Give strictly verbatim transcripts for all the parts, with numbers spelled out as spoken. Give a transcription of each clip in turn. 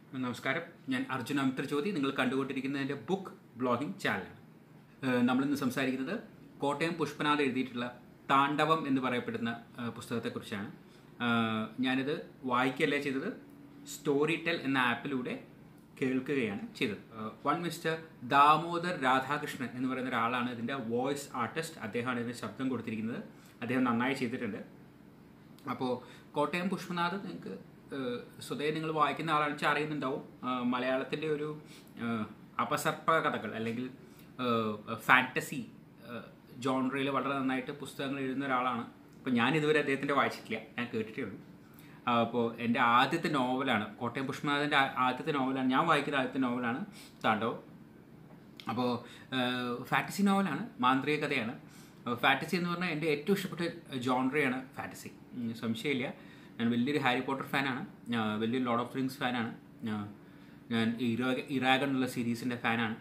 നമസ്കാരം, ഞാൻ അർജുൻ അമിത്ര ജ്യോതി. നിങ്ങൾ കണ്ടുകൊണ്ടിരിക്കുന്നതിൻ്റെ ബുക്ക് ബ്ലോഗിംഗ് ചാനൽ. നമ്മളിന്ന് സംസാരിക്കുന്നത് കോട്ടയം പുഷ്പനാഥ് എഴുതിയിട്ടുള്ള താണ്ഡവം എന്ന് പറയപ്പെടുന്ന പുസ്തകത്തെക്കുറിച്ചാണ്. ഞാനിത് വായിക്കുകയല്ല ചെയ്തത്, സ്റ്റോറി ടെൽ എന്ന ആപ്പിലൂടെ കേൾക്കുകയാണ് ചെയ്തത്. വൺ മിസ്റ്റർ ദാമോദർ രാധാകൃഷ്ണൻ എന്ന് പറയുന്ന ഒരാളാണ് ഇതിൻ്റെ വോയിസ് ആർട്ടിസ്റ്റ്. അദ്ദേഹമാണ് ഇതിന് ശബ്ദം കൊടുത്തിരിക്കുന്നത്. അദ്ദേഹം നന്നായി ചെയ്തിട്ടുണ്ട്. അപ്പോൾ കോട്ടയം പുഷ്പനാഥ് നിങ്ങൾക്ക് സ്വതവേ നിങ്ങൾ വായിക്കുന്ന ആളാണെന്ന് വെച്ചാൽ അറിയുന്നുണ്ടാവും. മലയാളത്തിൻ്റെ ഒരു അപസർപ്പ കഥകൾ അല്ലെങ്കിൽ ഫാൻറ്റസി ജോൺറയിൽ വളരെ നന്നായിട്ട് പുസ്തകങ്ങൾ എഴുതുന്ന ഒരാളാണ്. അപ്പോൾ ഞാൻ ഇതുവരെ അദ്ദേഹത്തിൻ്റെ വായിച്ചിട്ടില്ല, ഞാൻ കേട്ടിട്ടേ ഉള്ളൂ. അപ്പോൾ എൻ്റെ ആദ്യത്തെ നോവലാണ് കോട്ടയം പുഷ്പനാഥിൻ്റെ ആദ്യത്തെ നോവലാണ് ഞാൻ വായിക്കുന്ന ആദ്യത്തെ നോവലാണ് താണ്ഡവം. അപ്പോൾ ഫാൻറ്റസി നോവലാണ്, മാന്ത്രിക കഥയാണ്. ഫാൻറ്റസി എന്ന് പറഞ്ഞാൽ എൻ്റെ ഏറ്റവും ഇഷ്ടപ്പെട്ട ജോൺറയാണ് ഫാൻറ്റസി, സംശയമില്ല. ഞാൻ വലിയൊരു ഹാരി പോട്ടർ ഫാനാണ്, വലിയൊരു ലോർഡ് ഓഫ് റിങ്സ് ഫാനാണ്, ഞാൻ ഇറാ ഇറാഗൺ എന്നുള്ള സീരീസിൻ്റെ ഫാനാണ്.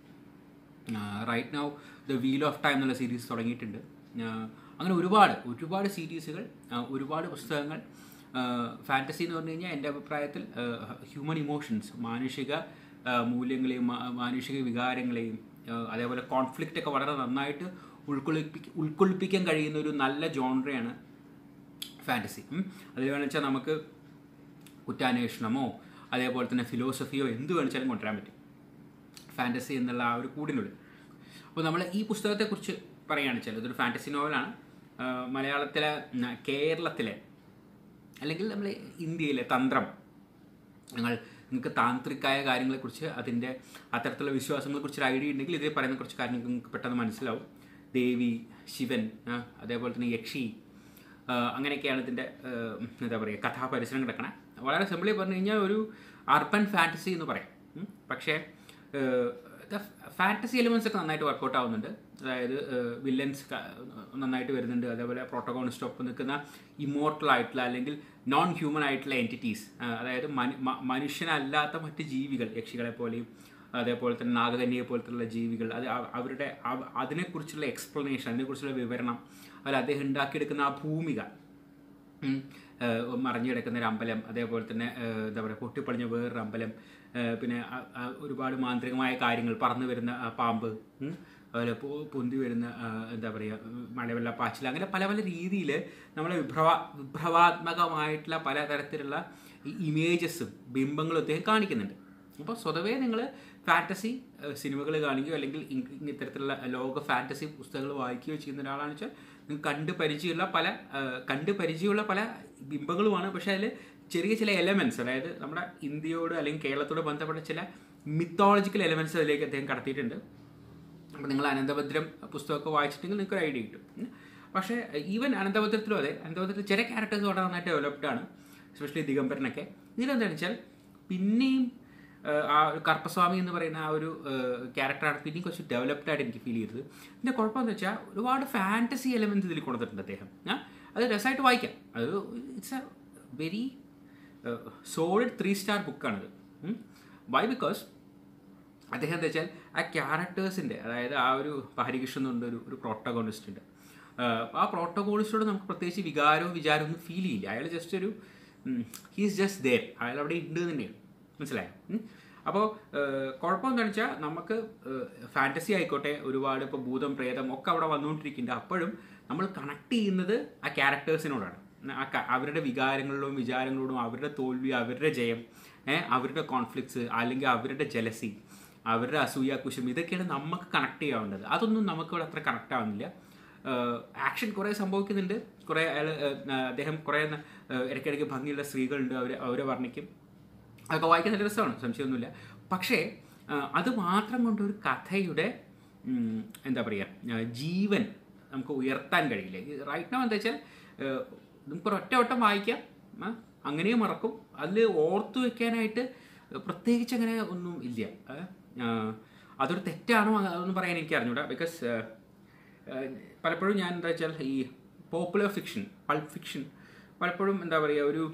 Right now the Wheel of Time എന്നുള്ള സീരീസ് തുടങ്ങിയിട്ടുണ്ട്. അങ്ങനെ ഒരുപാട് ഒരുപാട് സീരീസുകൾ, ഒരുപാട് പുസ്തകങ്ങൾ. ഫാൻറ്റസി എന്ന് പറഞ്ഞു കഴിഞ്ഞാൽ എൻ്റെ അഭിപ്രായത്തിൽ ഹ്യൂമൻ ഇമോഷൻസ്, മാനുഷിക മൂല്യങ്ങളെയും മാനുഷിക വികാരങ്ങളെയും അതേപോലെ കോൺഫ്ലിക്റ്റൊക്കെ വളരെ നന്നായിട്ട് ഉൾക്കൊള്ളിപ്പിക്ക ഉൾക്കൊള്ളിപ്പിക്കാൻ കഴിയുന്ന ഒരു നല്ല ജോൺറയാണ് ഫാൻറ്റസി. അതിൽ വേണമെന്ന് വെച്ചാൽ നമുക്ക് കുറ്റാന്വേഷണമോ അതേപോലെ തന്നെ ഫിലോസഫിയോ എന്ത് വേണിച്ചാലും കൊണ്ടുവരാൻ പറ്റും ഫാൻറ്റസി എന്നുള്ള ആ ഒരു കൂടിനുള്ളിൽ. അപ്പോൾ നമ്മൾ ഈ പുസ്തകത്തെക്കുറിച്ച് പറയുകയാണെന്ന് വെച്ചാൽ ഇതൊരു ഫാൻറ്റസി നോവലാണ്. മലയാളത്തിലെ കേരളത്തിലെ അല്ലെങ്കിൽ നമ്മൾ ഇന്ത്യയിലെ തന്ത്രം, നിങ്ങൾ നിങ്ങൾക്ക് താന്ത്രികമായ കാര്യങ്ങളെക്കുറിച്ച് അതിൻ്റെ അത്തരത്തിലുള്ള വിശ്വാസങ്ങളെക്കുറിച്ച് ഒരു ഐഡിയ ഉണ്ടെങ്കിൽ ഇതിൽ പറയുന്ന കുറച്ച് കാര്യങ്ങൾ നിങ്ങൾക്ക് പെട്ടെന്ന് മനസ്സിലാവും. ദേവി, ശിവൻ, അതേപോലെ തന്നെ യക്ഷി, അങ്ങനെയൊക്കെയാണ് ഇതിൻ്റെ എന്താ പറയുക കഥാപരിസരം കിടക്കണം. വളരെ സിമ്പിളി പറഞ്ഞു കഴിഞ്ഞാൽ ഒരു അർബൻ ഫാൻറ്റസി എന്ന് പറയാം. പക്ഷേ ഫാൻറ്റസി എലിമെൻറ്റ്സ് ഒക്കെ നന്നായിട്ട് വർക്കൗട്ട് ആവുന്നുണ്ട്. അതായത് വില്ലൻസ് നന്നായിട്ട് വരുന്നുണ്ട്, അതേപോലെ പ്രോട്ടഗോണിസ്റ്റ് ഒപ്പം നിൽക്കുന്ന ഇമ്മോർട്ടൽ ആയിട്ടുള്ള അല്ലെങ്കിൽ നോൺ ഹ്യൂമൻ ആയിട്ടുള്ള എൻറ്റിറ്റീസ്, അതായത് മനുഷ്യനല്ലാത്ത മറ്റ് ജീവികൾ, യക്ഷികളെ പോലെയും അതേപോലെ തന്നെ നാഗകന്യയെ പോലത്തുള്ള ജീവികൾ, അത് അവരുടെ അതിനെക്കുറിച്ചുള്ള എക്സ്പ്ലനേഷൻ, അതിനെക്കുറിച്ചുള്ള വിവരണം, അതിൽ അദ്ദേഹം ഉണ്ടാക്കിയെടുക്കുന്ന ആ ഭൂമിക, മറിഞ്ഞു കിടക്കുന്ന ഒരു അമ്പലം, അതേപോലെ തന്നെ എന്താ പറയുക പൊട്ടിപ്പൊളിഞ്ഞ വേറൊരു അമ്പലം, പിന്നെ ഒരുപാട് മാന്ത്രികമായ കാര്യങ്ങൾ, പറന്നു വരുന്ന പാമ്പ്, അതുപോലെ പൊന്തി വരുന്ന എന്താ പറയുക മഴവെള്ളപ്പാച്ചിൽ, അങ്ങനെ പല പല രീതിയിൽ നമ്മളെ വിഭ്രവ വിഭ്രവാത്മകമായിട്ടുള്ള പലതരത്തിലുള്ള ഇമേജസും ബിംബങ്ങളും അദ്ദേഹം കാണിക്കുന്നുണ്ട്. അപ്പോൾ സ്വതവേ നിങ്ങൾ ഫാൻറ്റസി സിനിമകൾ കാണുകയോ അല്ലെങ്കിൽ ഇത്തരത്തിലുള്ള ലോക ഫാൻറ്റസി പുസ്തകങ്ങൾ വായിക്കുകയോ ചെയ്യുന്ന ഒരാളാണെന്ന് വെച്ചാൽ നിങ്ങൾക്ക് കണ്ട് പരിചയമുള്ള പല കണ്ട് പരിചയമുള്ള പല ബിംബങ്ങളുമാണ്. പക്ഷേ അതിൽ ചെറിയ ചില എലമെൻറ്റ്സ്, അതായത് നമ്മുടെ ഇന്ത്യയോട് അല്ലെങ്കിൽ കേരളത്തോട് ബന്ധപ്പെട്ട ചില മിത്തോളജിക്കൽ എലമെൻറ്റ്സ് അതിലേക്ക് അദ്ദേഹം കടത്തിയിട്ടുണ്ട്. അപ്പോൾ നിങ്ങൾ അനന്തഭദ്രം പുസ്തകമൊക്കെ വായിച്ചിട്ടുണ്ടെങ്കിൽ നിങ്ങൾക്ക് ഒരു ഐഡിയ കിട്ടും. പക്ഷേ ഈവൻ അനന്തഭദ്രത്തിലും അതെ, അനന്തഭദ്രത്തിൽ ചില ക്യാരക്ടേഴ്സ് വളരെ നന്നായിട്ട് ഡെവലപ്ഡ് ആണ്, എസ്പെഷ്യലി ദിഗംബരനൊക്കെ. ഇതിലെന്താണെന്ന് വെച്ചാൽ പിന്നെയും ആ കറുപ്പസ്വാമി എന്ന് പറയുന്ന ആ ഒരു ക്യാരക്ടറാണ് പിന്നെയും കുറച്ച് ഡെവലപ്ഡ് ആയിട്ട് എനിക്ക് ഫീൽ ചെയ്തത്. ഇതിൻ്റെ കുഴപ്പമെന്ന് വെച്ചാൽ ഒരുപാട് ഫാൻറ്റസി എലമെൻറ്റ്സ് ഇതിൽ കൊടുത്തിട്ടുണ്ട് അദ്ദേഹം. അത് രസമായിട്ട് വായിക്കാം. അത് it's a very solid three star ബുക്കാണിത്. വൈ? ബിക്കോസ് അദ്ദേഹം എന്താ വെച്ചാൽ ആ ക്യാരക്ടേഴ്സിൻ്റെ, അതായത് ആ ഒരു ഹരികൃഷ്ണൻ എന്നുണ്ട് ഒരു ഒരു പ്രോട്ടഗോണിസ്റ്റ് ഉണ്ട്. ആ പ്രോട്ടഗോണിസ്റ്റോട് നമുക്ക് പ്രത്യേകിച്ച് വികാരവും വിചാരവും ഒന്നും ഫീൽ ചെയ്യില്ല. അയാൾ ജസ്റ്റ് ഒരു ഹീസ് ജസ്റ്റ് ദേർ, അയാൾ അവിടെ ഉണ്ട് തന്നെയാണ്, മനസ്സിലായോ? അപ്പോൾ കുഴപ്പമെന്ന് വെച്ചാൽ നമുക്ക് ഫാൻറ്റസി ആയിക്കോട്ടെ, ഒരുപാട് ഇപ്പോൾ ഭൂതം പ്രേതം ഒക്കെ അവിടെ വന്നുകൊണ്ടിരിക്കുന്നുണ്ട്. അപ്പോഴും നമ്മൾ കണക്ട് ചെയ്യുന്നത് ആ ക്യാരക്ടേഴ്സിനോടാണ്, ആ അവരുടെ വികാരങ്ങളോടും വിചാരങ്ങളോടും, അവരുടെ തോൽവി, അവരുടെ ജയം, അവരുടെ കോൺഫ്ലിക്ട്സ്, അല്ലെങ്കിൽ അവരുടെ ജലസി, അവരുടെ അസൂയ, കുശം, ഇതൊക്കെയാണ് നമുക്ക് കണക്ട് ചെയ്യാവുന്നത്. അതൊന്നും നമുക്കിവിടെ അത്ര കണക്ട് ആവുന്നില്ല. ആക്ഷൻ കുറേ സംഭവിക്കുന്നുണ്ട്, കുറേ അയാൾ അദ്ദേഹം കുറേ ഇടയ്ക്കിടയ്ക്ക് ഭംഗിയുള്ള സ്ത്രീകളുണ്ട്, അവർ അവരെ വർണ്ണിക്കും. അതൊക്കെ വായിക്കാൻ നല്ല രസമാണ്, സംശയമൊന്നുമില്ല. പക്ഷേ അത് മാത്രം കൊണ്ടൊരു കഥയുടെ എന്താ പറയുക ജീവൻ നമുക്ക് ഉയർത്താൻ കഴിയില്ല. റൈറ്റ് നൗ എന്താ വെച്ചാൽ നമുക്കൊരു ഒറ്റ വട്ടം വായിക്കാം, അങ്ങനെയും മറക്കും. അതിൽ ഓർത്തു വയ്ക്കാനായിട്ട് പ്രത്യേകിച്ച് അങ്ങനെ ഒന്നും ഇല്ല. അതൊരു തെറ്റാണോ അതൊന്നും പറയാൻ എനിക്ക് അറിഞ്ഞൂടാ. ബിക്കോസ് പലപ്പോഴും ഞാൻ എന്താ വെച്ചാൽ ഈ പോപ്പുലർ ഫിക്ഷൻ, പൾപ്പ് ഫിക്ഷൻ പലപ്പോഴും എന്താ പറയുക ഒരു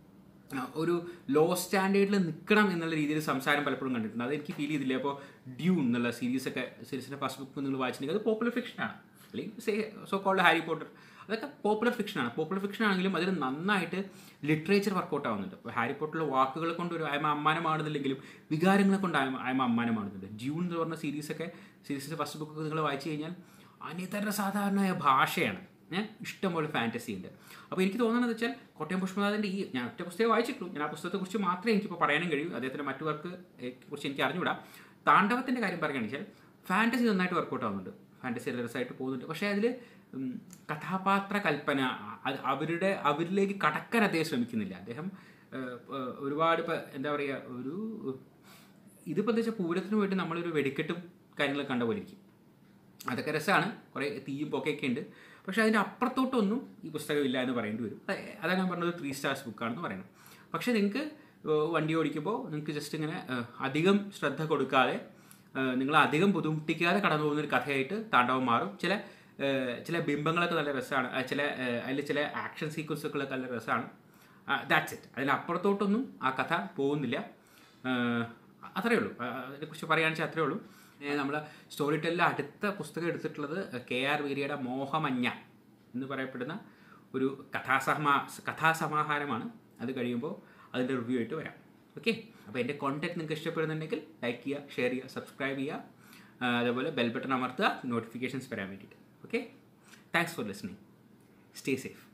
ഒരു ലോ സ്റ്റാൻഡേർഡിൽ നിൽക്കണം എന്നുള്ള രീതിയിൽ സംസാരം പലപ്പോഴും കണ്ടിട്ടുണ്ട്. അതെനിക്ക് ഫീൽ ചെയ്തില്ല. അപ്പോൾ ഡ്യൂൺ എന്നുള്ള സീരീസൊക്കെ, സീരീസിൻ്റെ ഫസ്റ്റ് ബുക്ക് നിങ്ങൾ വായിച്ചിട്ടുണ്ടെങ്കിൽ അത് പോപ്പുലർ ഫിക്ഷനാണ്, അല്ലെങ്കിൽ say so called Harry Potter, അതൊക്കെ പോപ്പുലർ ഫിക്ഷനാണ്. പോപ്പുലർ ഫിക്ഷൻ ആണെങ്കിലും അതിൽ നന്നായിട്ട് ലിറ്ററേച്ചർ വർക്കൗട്ട് ആവുന്നുണ്ട്. ഇപ്പോൾ ഹാരി പോട്ടറിലെ വാക്കുകൾ കൊണ്ട് ഒരു അയമ അമ്മാനമാണെന്നില്ലെങ്കിലും വികാരങ്ങളെ കൊണ്ട് അയമ അയമ അമ്മാനമാണെന്നുണ്ട്. ഡ്യൂൺ എന്ന് പറഞ്ഞ സീരീസൊക്കെ സീരീസിൻ്റെ ഫസ്റ്റ് ബുക്ക് നിങ്ങൾ വായിച്ചു കഴിഞ്ഞാൽ അനിതര സാധാരണമായ ഭാഷയാണ്. ഞാൻ ഇഷ്ടംപോലെ ഫാൻറ്റസി ഉണ്ട്. അപ്പോൾ എനിക്ക് തോന്നുന്നത് വെച്ചാൽ കോട്ടയം പുഷ്പനാഥൻ്റെ ഈ ഞാൻ ഒറ്റ പുസ്തകം വായിച്ചിട്ടുള്ളൂ. ഞാൻ ആ പുസ്തകത്തെക്കുറിച്ച് മാത്രമേ എനിക്കിപ്പോൾ പറയാനും കഴിയൂ. അദ്ദേഹത്തിൻ്റെ മറ്റു വർക്ക് കുറിച്ച് എനിക്ക് അറിഞ്ഞുകൂടാ. താണ്ഡവത്തിൻ്റെ കാര്യം പറയുകയാണെന്ന് വെച്ചാൽ ഫാൻറ്റസി നന്നായിട്ട് വർക്കൗട്ട് ആവുന്നുണ്ട്. ഫാൻറ്റസി രസമായിട്ട് പോകുന്നുണ്ട്. പക്ഷേ അതിൽ കഥാപാത്ര കൽപ്പന അവരുടെ അവരിലേക്ക് കടക്കാൻ അദ്ദേഹം ശ്രമിക്കുന്നില്ല. അദ്ദേഹം ഒരുപാട് ഇപ്പം എന്താ പറയുക, ഒരു ഇതിപ്പോൾ എന്താ വെച്ചാൽ പൂരത്തിന് വേണ്ടി നമ്മളൊരു വെടിക്കെട്ടും കാര്യങ്ങളൊക്കെ കണ്ട പോലെ ഇരിക്കും. അതൊക്കെ രസമാണ്, കുറേ തീയും പൊക്കെയൊക്കെ ഉണ്ട്. പക്ഷേ അതിൻ്റെ അപ്പുറത്തോട്ടൊന്നും ഈ പുസ്തകം ഇല്ല എന്ന് പറയേണ്ടി വരും. അതാണ് ഞാൻ പറഞ്ഞത്, ത്രീ സ്റ്റാർസ് ബുക്കാണെന്ന് പറയണം. പക്ഷേ നിങ്ങൾക്ക് വണ്ടി ഓടിക്കുമ്പോൾ നിങ്ങൾക്ക് ജസ്റ്റ് ഇങ്ങനെ അധികം ശ്രദ്ധ കൊടുക്കാതെ, നിങ്ങൾ അധികം ബുദ്ധിമുട്ടിക്കാതെ കടന്നു പോകുന്നൊരു കഥയായിട്ട് താണ്ഡവം മാറും. ചില ചില ബിംബങ്ങളൊക്കെ നല്ല രസമാണ്, ചില അതിൽ ചില ആക്ഷൻ സീക്വൻസൊക്കെ നല്ല രസമാണ്. That's it. അതിനപ്പുറത്തോട്ടൊന്നും ആ കഥ പോകുന്നില്ല. അത്രയേ ഉള്ളൂ. അതിനെക്കുറിച്ച് പറയുകയാണെന്ന് വെച്ചാൽ അത്രയേ ഉള്ളൂ. നമ്മൾ സ്റ്റോറി ടെല്ലിൽ അടുത്ത പുസ്തകം എടുത്തിട്ടുള്ളത് കെ ആർ വീരയുടെ മോഹമഞ്ഞ എന്ന് പറയപ്പെടുന്ന ഒരു കഥാസമാ കഥാസമാഹാരമാണ്. അത് കഴിയുമ്പോൾ അതിൻ്റെ റിവ്യൂ ആയിട്ട് വരാം. ഓക്കെ, അപ്പോൾ എൻ്റെ കോൺടെൻറ്റ് നിങ്ങൾക്ക് ഇഷ്ടപ്പെടുന്നുണ്ടെങ്കിൽ ലൈക്ക് ചെയ്യുക, ഷെയർ ചെയ്യുക, സബ്സ്ക്രൈബ് ചെയ്യുക, അതേപോലെ ബെൽ ബട്ടൺ അമർത്തുക നോട്ടിഫിക്കേഷൻസ് വരാൻ വേണ്ടിയിട്ട്. Okay, thanks for listening. Stay safe.